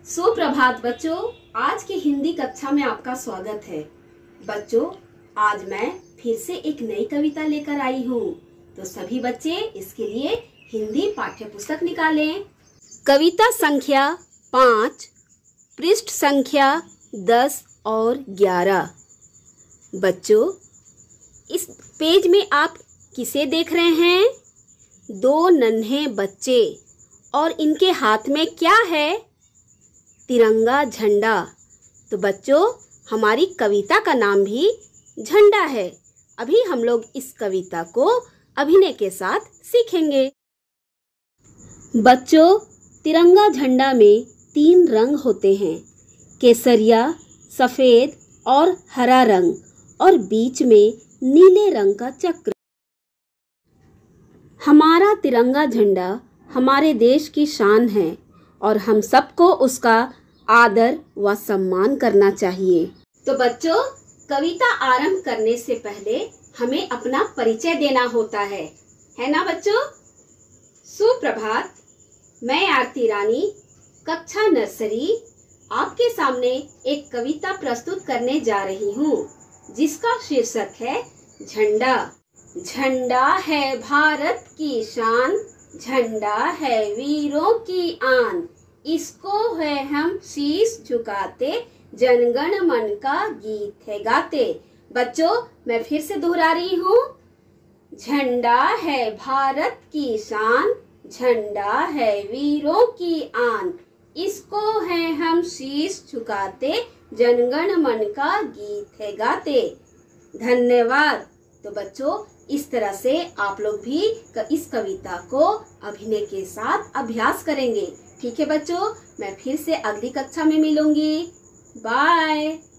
सुप्रभात बच्चों, आज की हिंदी कक्षा में आपका स्वागत है। बच्चों, आज मैं फिर से एक नई कविता लेकर आई हूँ, तो सभी बच्चे इसके लिए हिंदी पाठ्य पुस्तक निकालें। कविता संख्या 5, पृष्ठ संख्या 10 और 11। बच्चों, इस पेज में आप किसे देख रहे हैं? 2 नन्हे बच्चे, और इनके हाथ में क्या है? तिरंगा झंडा। तो बच्चों, हमारी कविता का नाम भी झंडा है। अभी हम लोग इस कविता को अभिनय के साथ सीखेंगे। बच्चों, तिरंगा झंडा में 3 रंग होते हैं, केसरिया, सफेद और हरा रंग, और बीच में नीले रंग का चक्र। हमारा तिरंगा झंडा हमारे देश की शान है और हम सबको उसका आदर व सम्मान करना चाहिए। तो बच्चों, कविता आरंभ करने से पहले हमें अपना परिचय देना होता है ना बच्चों? सुप्रभात, मैं आरती रानी, कक्षा नर्सरी, आपके सामने एक कविता प्रस्तुत करने जा रही हूँ, जिसका शीर्षक है झंडा। झंडा है भारत की शान, झंडा है वीरों की आन, इसको है हम शीश झुकाते, जनगण मन का गीत है गाते। बच्चों, मैं फिर से दोहरा रही हूँ। झंडा है भारत की शान, झंडा है वीरों की आन, इसको है हम शीश झुकाते, जनगण मन का गीत है गाते। धन्यवाद। तो बच्चों, इस तरह से आप लोग भी इस कविता को अभिनय के साथ अभ्यास करेंगे। ठीक है बच्चों, मैं फिर से अगली कक्षा में मिलूंगी। बाय।